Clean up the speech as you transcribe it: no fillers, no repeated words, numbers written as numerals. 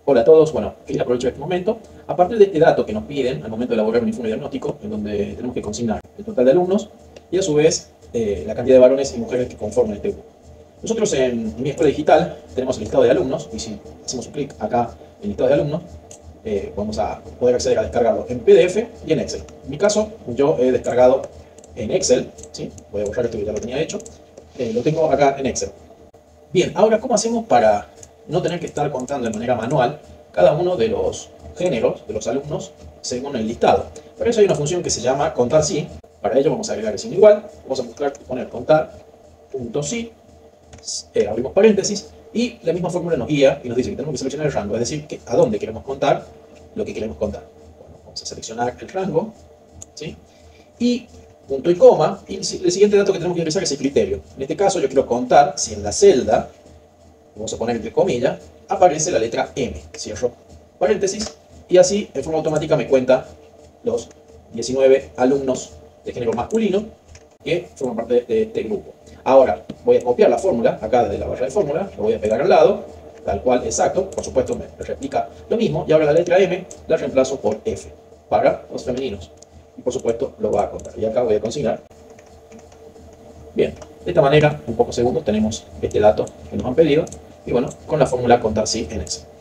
Hola a todos, bueno, quería aprovechar este momento. A partir de este dato que nos piden al momento de elaborar un informe diagnóstico, en donde tenemos que consignar el total de alumnos y a su vez la cantidad de varones y mujeres que conforman este grupo. Nosotros en mi escuela digital tenemos el listado de alumnos y si hacemos un clic acá en el listado de alumnos, vamos a poder acceder a descargarlo en PDF y en Excel. En mi caso, yo he descargado en Excel, ¿sí? Voy a borrar esto que ya lo tenía hecho, lo tengo acá en Excel. Bien, ahora, ¿cómo hacemos para no tener que estar contando de manera manual cada uno de los géneros de los alumnos según el listado? Para eso hay una función que se llama contar sí. Para ello vamos a agregar el signo igual, vamos a buscar poner contar.sí, abrimos paréntesis, y la misma fórmula nos guía y nos dice que tenemos que seleccionar el rango, es decir, que a dónde queremos contar lo que queremos contar. Bueno, vamos a seleccionar el rango, ¿sí? Y punto y coma, y el siguiente dato que tenemos que ingresar es el criterio. En este caso yo quiero contar si en la celda, vamos a poner entre comillas, aparece la letra M. Cierro paréntesis, y así en forma automática me cuenta los 19 alumnos de género masculino que forman parte de este grupo. Ahora voy a copiar la fórmula, acá desde la barra de fórmula, lo voy a pegar al lado, tal cual, exacto, por supuesto me replica lo mismo, y ahora la letra M la reemplazo por F, para los femeninos. Y por supuesto lo va a contar. Y acá voy a consignar. Bien, de esta manera, en pocos segundos tenemos este dato que nos han pedido. Y bueno, con la fórmula contar sí en Excel.